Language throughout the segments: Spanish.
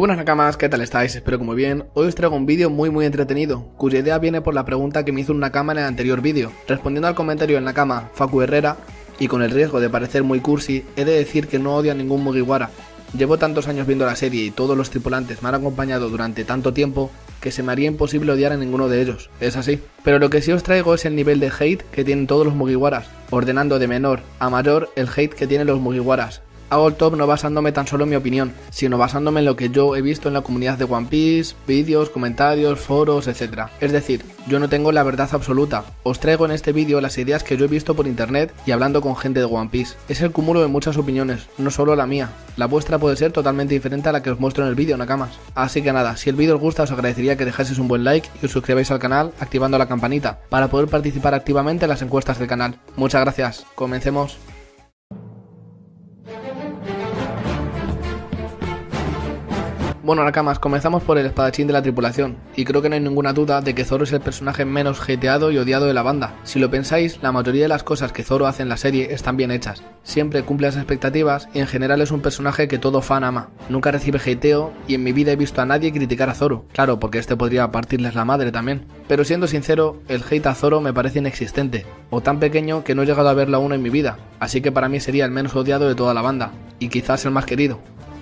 Muy buenas nakamas, ¿qué tal estáis? Espero que muy bien. Hoy os traigo un vídeo muy entretenido, cuya idea viene por la pregunta que me hizo un nakama en el anterior vídeo. Respondiendo al comentario del nakama Facu Herrera, y con el riesgo de parecer muy cursi, he de decir que no odio a ningún Mugiwara. Llevo tantos años viendo la serie y todos los tripulantes me han acompañado durante tanto tiempo que se me haría imposible odiar a ninguno de ellos, es así. Pero lo que sí os traigo es el nivel de hate que tienen todos los Mugiwaras, ordenando de menor a mayor el hate que tienen los Mugiwaras. Hago el top no basándome tan solo en mi opinión, sino basándome en lo que yo he visto en la comunidad de One Piece, vídeos, comentarios, foros, etc. Es decir, yo no tengo la verdad absoluta, os traigo en este vídeo las ideas que yo he visto por internet y hablando con gente de One Piece. Es el cúmulo de muchas opiniones, no solo la mía. La vuestra puede ser totalmente diferente a la que os muestro en el vídeo, nakamas. Así que nada, si el vídeo os gusta os agradecería que dejaseis un buen like y os suscribáis al canal activando la campanita para poder participar activamente en las encuestas del canal. Muchas gracias, comencemos. Bueno, nakamas, comenzamos por el espadachín de la tripulación, y creo que no hay ninguna duda de que Zoro es el personaje menos hateado y odiado de la banda. Si lo pensáis, la mayoría de las cosas que Zoro hace en la serie están bien hechas. Siempre cumple las expectativas y en general es un personaje que todo fan ama. Nunca recibe hateo y en mi vida he visto a nadie criticar a Zoro. Claro, porque este podría partirles la madre también. Pero siendo sincero, el hate a Zoro me parece inexistente, o tan pequeño que no he llegado a verlo aún en mi vida, así que para mí sería el menos odiado de toda la banda, y quizás el más querido.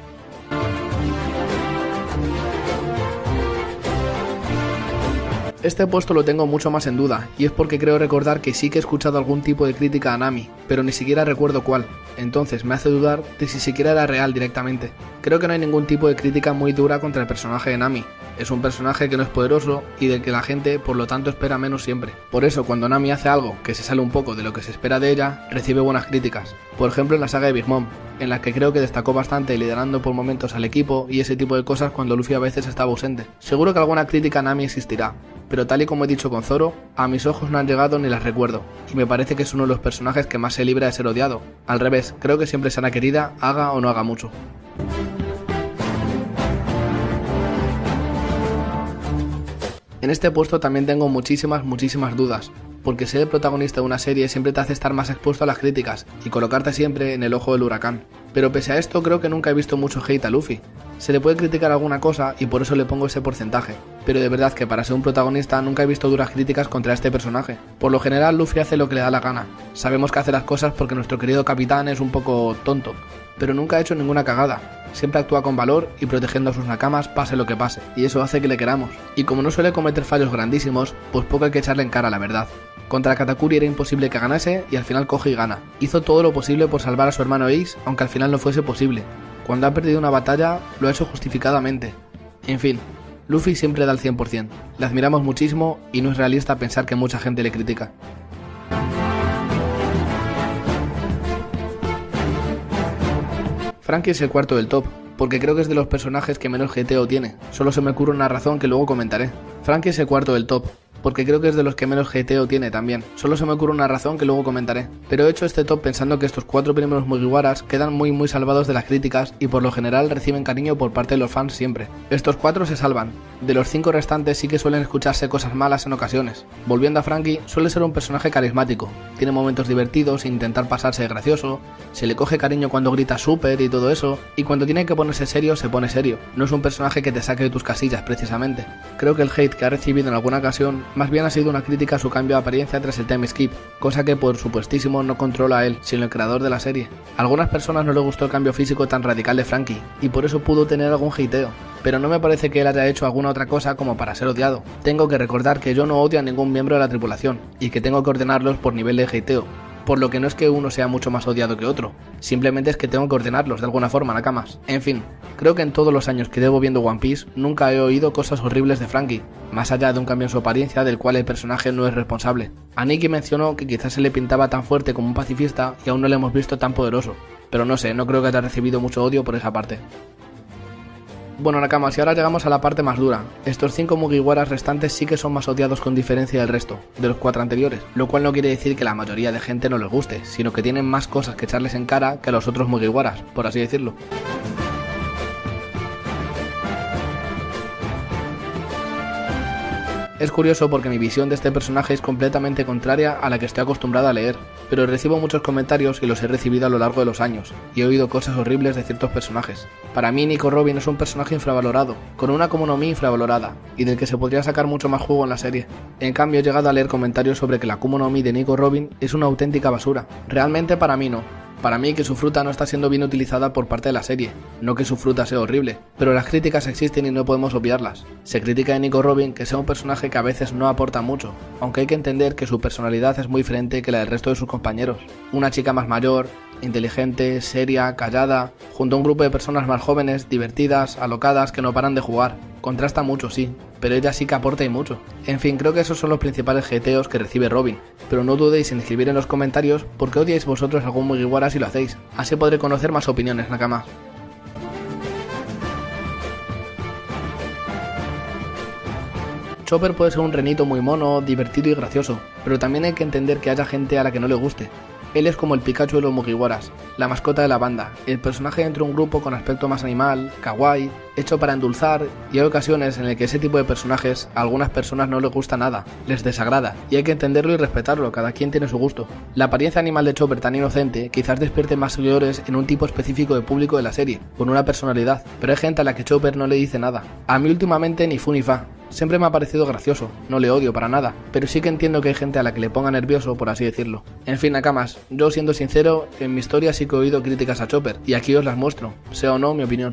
Este puesto lo tengo mucho más en duda, y es porque creo recordar que sí que he escuchado algún tipo de crítica a Nami, pero ni siquiera recuerdo cuál, entonces me hace dudar de si siquiera era real directamente. Creo que no hay ningún tipo de crítica muy dura contra el personaje de Nami, es un personaje que no es poderoso y del que la gente por lo tanto espera menos siempre. Por eso cuando Nami hace algo que se sale un poco de lo que se espera de ella, recibe buenas críticas. Por ejemplo en la saga de Big Mom, en la que creo que destacó bastante liderando por momentos al equipo y ese tipo de cosas cuando Luffy a veces estaba ausente. Seguro que alguna crítica a Nami existirá, pero tal y como he dicho con Zoro, a mis ojos no han llegado ni las recuerdo, y me parece que es uno de los personajes que más se libra de ser odiado. Al revés, creo que siempre será querida, haga o no haga mucho. En este puesto también tengo muchísimas dudas, porque ser el protagonista de una serie siempre te hace estar más expuesto a las críticas y colocarte siempre en el ojo del huracán. Pero pese a esto creo que nunca he visto mucho hate a Luffy. Se le puede criticar alguna cosa y por eso le pongo ese porcentaje, pero de verdad que para ser un protagonista nunca he visto duras críticas contra este personaje. Por lo general Luffy hace lo que le da la gana, sabemos que hace las cosas porque nuestro querido capitán es un poco tonto, pero nunca ha hecho ninguna cagada. Siempre actúa con valor y protegiendo a sus nakamas pase lo que pase, y eso hace que le queramos. Y como no suele cometer fallos grandísimos, pues poco hay que echarle en cara la verdad. Contra Katakuri era imposible que ganase y al final coge y gana. Hizo todo lo posible por salvar a su hermano Ace, aunque al final no fuese posible. Cuando ha perdido una batalla, lo ha hecho justificadamente. En fin, Luffy siempre da el 100%. Le admiramos muchísimo y no es realista pensar que mucha gente le critica. Franky es el cuarto del top, porque creo que es de los personajes que menos hateo tiene. Solo se me ocurre una razón que luego comentaré. Franky es el cuarto del top, porque creo que es de los que menos hateo tiene también. Solo se me ocurre una razón que luego comentaré. Pero he hecho este top pensando que estos 4 primeros Mugiwaras quedan muy salvados de las críticas y por lo general reciben cariño por parte de los fans siempre. Estos 4 se salvan. De los 5 restantes sí que suelen escucharse cosas malas en ocasiones. Volviendo a Franky, suele ser un personaje carismático. Tiene momentos divertidos sin intentar pasarse de gracioso. Se le coge cariño cuando grita super y todo eso. Y cuando tiene que ponerse serio, se pone serio. No es un personaje que te saque de tus casillas precisamente. Creo que el hate que ha recibido en alguna ocasión más bien ha sido una crítica a su cambio de apariencia tras el time skip, cosa que por supuestísimo no controla él, sino el creador de la serie. A algunas personas no le gustó el cambio físico tan radical de Franky, y por eso pudo tener algún hateo, pero no me parece que él haya hecho alguna otra cosa como para ser odiado. Tengo que recordar que yo no odio a ningún miembro de la tripulación, y que tengo que ordenarlos por nivel de hateo, por lo que no es que uno sea mucho más odiado que otro, simplemente es que tengo que ordenarlos de alguna forma, nakamas. En fin, creo que en todos los años que llevo viendo One Piece nunca he oído cosas horribles de Franky, más allá de un cambio en su apariencia del cual el personaje no es responsable. A Nikki mencionó que quizás se le pintaba tan fuerte como un pacifista y aún no le hemos visto tan poderoso, pero no sé, no creo que haya recibido mucho odio por esa parte. Bueno nakamas, y ahora llegamos a la parte más dura. Estos 5 Mugiwaras restantes sí que son más odiados con diferencia del resto, de los 4 anteriores, lo cual no quiere decir que la mayoría de gente no les guste, sino que tienen más cosas que echarles en cara que a los otros Mugiwaras, por así decirlo. Es curioso porque mi visión de este personaje es completamente contraria a la que estoy acostumbrado a leer, pero recibo muchos comentarios y los he recibido a lo largo de los años, y he oído cosas horribles de ciertos personajes. Para mí Nico Robin es un personaje infravalorado, con una Akuma no Mi infravalorada, y del que se podría sacar mucho más jugo en la serie. En cambio he llegado a leer comentarios sobre que la Akuma no Mi de Nico Robin es una auténtica basura. Realmente para mí no. Para mí que su fruta no está siendo bien utilizada por parte de la serie, no que su fruta sea horrible, pero las críticas existen y no podemos obviarlas. Se critica a Nico Robin que sea un personaje que a veces no aporta mucho, aunque hay que entender que su personalidad es muy diferente que la del resto de sus compañeros. Una chica más mayor, inteligente, seria, callada, junto a un grupo de personas más jóvenes, divertidas, alocadas, que no paran de jugar. Contrasta mucho, sí, pero ella sí que aporta y mucho. En fin, creo que esos son los principales jeteos que recibe Robin, pero no dudéis en escribir en los comentarios por qué odiáis vosotros algún Mugiwara si lo hacéis, así podré conocer más opiniones, Nakamas. Chopper puede ser un renito muy mono, divertido y gracioso, pero también hay que entender que haya gente a la que no le guste. Él es como el Pikachu de los Mugiwaras, la mascota de la banda, el personaje dentro de un grupo con aspecto más animal, kawaii, hecho para endulzar, y hay ocasiones en las que ese tipo de personajes a algunas personas no les gusta nada, les desagrada, y hay que entenderlo y respetarlo, cada quien tiene su gusto. La apariencia animal de Chopper tan inocente quizás despierte más seguidores en un tipo específico de público de la serie, con una personalidad, pero hay gente a la que Chopper no le dice nada. A mí últimamente ni fu ni fa. Siempre me ha parecido gracioso, no le odio para nada, pero sí que entiendo que hay gente a la que le ponga nervioso, por así decirlo. En fin, Nakamas, yo siendo sincero, en mi historia sí que he oído críticas a Chopper, y aquí os las muestro, sea o no mi opinión.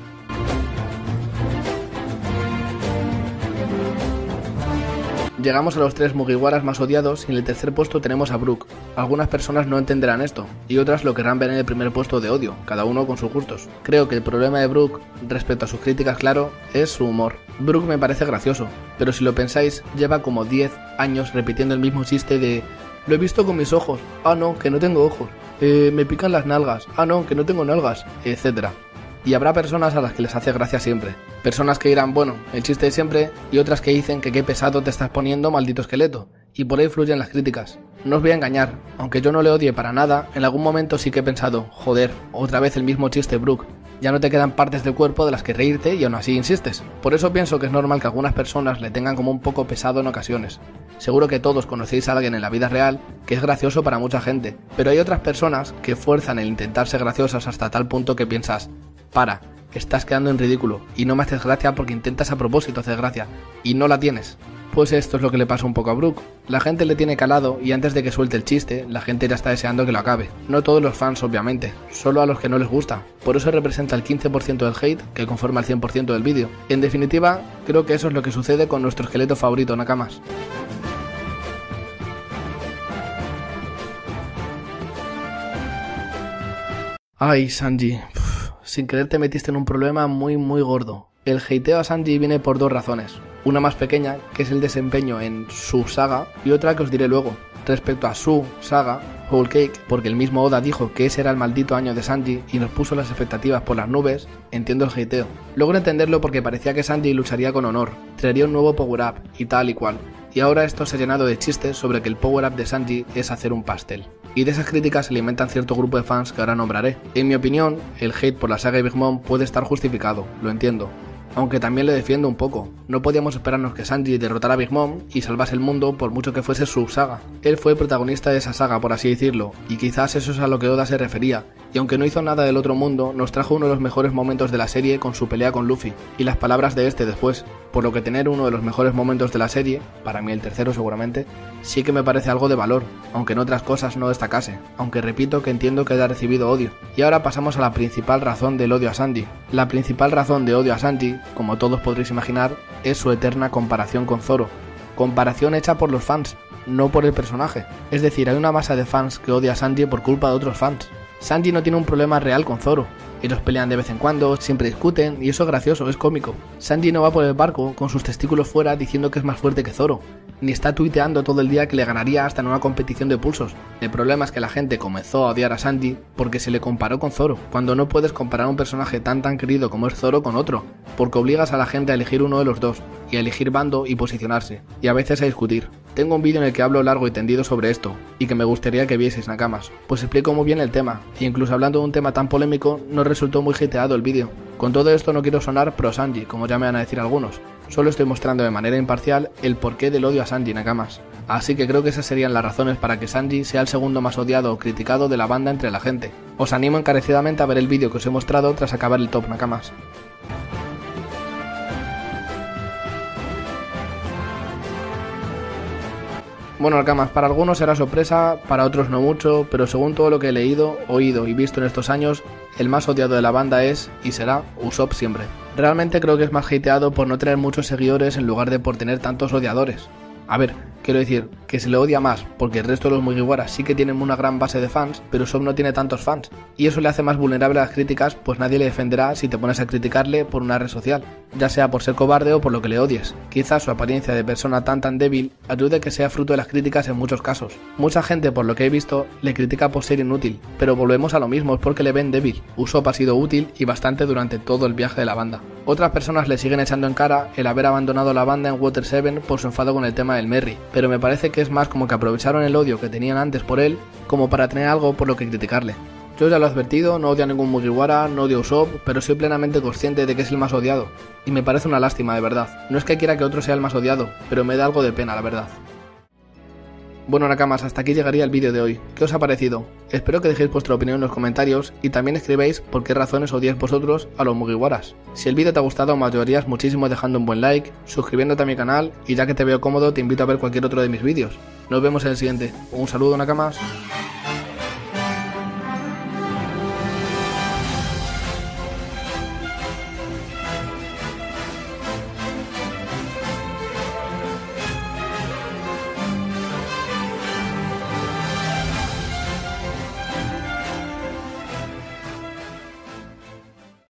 Llegamos a los 3 Mugiwaras más odiados y en el tercer puesto tenemos a Brook. Algunas personas no entenderán esto, y otras lo querrán ver en el primer puesto de odio, cada uno con sus gustos. Creo que el problema de Brook, respecto a sus críticas claro, es su humor. Brook me parece gracioso, pero si lo pensáis, lleva como 10 años repitiendo el mismo chiste de "lo he visto con mis ojos, ah no, que no tengo ojos, me pican las nalgas, ah no, que no tengo nalgas", etc. Y habrá personas a las que les hace gracia siempre. Personas que dirán, bueno, el chiste de siempre, y otras que dicen que qué pesado te estás poniendo, maldito esqueleto. Y por ahí fluyen las críticas. No os voy a engañar, aunque yo no le odie para nada, en algún momento sí que he pensado, joder, otra vez el mismo chiste, Brook. Ya no te quedan partes del cuerpo de las que reírte y aún así insistes. Por eso pienso que es normal que algunas personas le tengan como un poco pesado en ocasiones. Seguro que todos conocéis a alguien en la vida real que es gracioso para mucha gente, pero hay otras personas que fuerzan el intentar ser graciosas hasta tal punto que piensas, para, estás quedando en ridículo y no me haces gracia porque intentas a propósito hacer gracia y no la tienes. Pues esto es lo que le pasa un poco a Brook. La gente le tiene calado y antes de que suelte el chiste, la gente ya está deseando que lo acabe. No todos los fans obviamente, solo a los que no les gusta. Por eso representa el 15% del hate que conforma el 100% del vídeo. En definitiva, creo que eso es lo que sucede con nuestro esqueleto favorito, Nakamas. Ay, Sanji. Sin querer te metiste en un problema muy gordo. El hateo a Sanji viene por 2 razones. Una más pequeña, que es el desempeño en su saga, y otra que os diré luego. Respecto a su saga, Whole Cake, porque el mismo Oda dijo que ese era el maldito año de Sanji y nos puso las expectativas por las nubes, entiendo el hateo. Logro entenderlo porque parecía que Sanji lucharía con honor, traería un nuevo power-up y tal y cual. Y ahora esto se ha llenado de chistes sobre que el power-up de Sanji es hacer un pastel. Y de esas críticas se alimentan cierto grupo de fans que ahora nombraré. En mi opinión, el hate por la saga de Big Mom puede estar justificado, lo entiendo. Aunque también le defiendo un poco. No podíamos esperarnos que Sanji derrotara a Big Mom y salvase el mundo por mucho que fuese su saga. Él fue el protagonista de esa saga, por así decirlo, y quizás eso es a lo que Oda se refería. Y aunque no hizo nada del otro mundo, nos trajo uno de los mejores momentos de la serie con su pelea con Luffy, y las palabras de este después, por lo que tener uno de los mejores momentos de la serie, para mí el tercero seguramente, sí que me parece algo de valor, aunque en otras cosas no destacase, aunque repito que entiendo que haya recibido odio. Y ahora pasamos a la principal razón del odio a Sanji. La principal razón de odio a Sanji, como todos podréis imaginar, es su eterna comparación con Zoro. Comparación hecha por los fans, no por el personaje. Es decir, hay una masa de fans que odia a Sanji por culpa de otros fans. Sanji no tiene un problema real con Zoro. Ellos pelean de vez en cuando, siempre discuten, y eso es gracioso, es cómico. Sanji no va por el barco con sus testículos fuera diciendo que es más fuerte que Zoro, ni está tuiteando todo el día que le ganaría hasta en una competición de pulsos. El problema es que la gente comenzó a odiar a Sanji porque se le comparó con Zoro, cuando no puedes comparar a un personaje tan querido como es Zoro con otro, porque obligas a la gente a elegir uno de los dos, y a elegir bando y posicionarse, y a veces a discutir. Tengo un vídeo en el que hablo largo y tendido sobre esto, y que me gustaría que vieseis, Nakamas, pues explico muy bien el tema, e incluso hablando de un tema tan polémico, no resultó muy hateado el vídeo. Con todo esto no quiero sonar pro Sanji, como ya me van a decir algunos, Solo estoy mostrando de manera imparcial el porqué del odio a Sanji, Nakamas. Así que creo que esas serían las razones para que Sanji sea el segundo más odiado o criticado de la banda entre la gente. Os animo encarecidamente a ver el vídeo que os he mostrado tras acabar el top, Nakamas. Bueno, Nakamas, para algunos será sorpresa, para otros no mucho, pero según todo lo que he leído, oído y visto en estos años, el más odiado de la banda es, y será, Usopp siempre. Realmente creo que es más hateado por no tener muchos seguidores en lugar de por tener tantos odiadores. A ver, quiero decir, que se le odia más, porque el resto de los Mugiwaras sí que tienen una gran base de fans, pero Usopp no tiene tantos fans, y eso le hace más vulnerable a las críticas, pues nadie le defenderá si te pones a criticarle por una red social, ya sea por ser cobarde o por lo que le odies. Quizás su apariencia de persona tan débil ayude a que sea fruto de las críticas en muchos casos. Mucha gente, por lo que he visto, le critica por ser inútil, pero volvemos a lo mismo, es porque le ven débil. Usopp ha sido útil y bastante durante todo el viaje de la banda. Otras personas le siguen echando en cara el haber abandonado la banda en Water 7 por su enfado con el tema del Merry, pero me parece que es más como que aprovecharon el odio que tenían antes por él como para tener algo por lo que criticarle. Yo ya lo he advertido, no odio a ningún Mugiwara, no odio a Usopp, pero soy plenamente consciente de que es el más odiado, y me parece una lástima de verdad. No es que quiera que otro sea el más odiado, pero me da algo de pena la verdad. Bueno, Nakamas, hasta aquí llegaría el vídeo de hoy. ¿Qué os ha parecido? Espero que dejéis vuestra opinión en los comentarios y también escribáis por qué razones odiáis vosotros a los Mugiwaras. Si el vídeo te ha gustado, me ayudarías muchísimo dejando un buen like, suscribiéndote a mi canal y ya que te veo cómodo te invito a ver cualquier otro de mis vídeos. Nos vemos en el siguiente. Un saludo, Nakamas.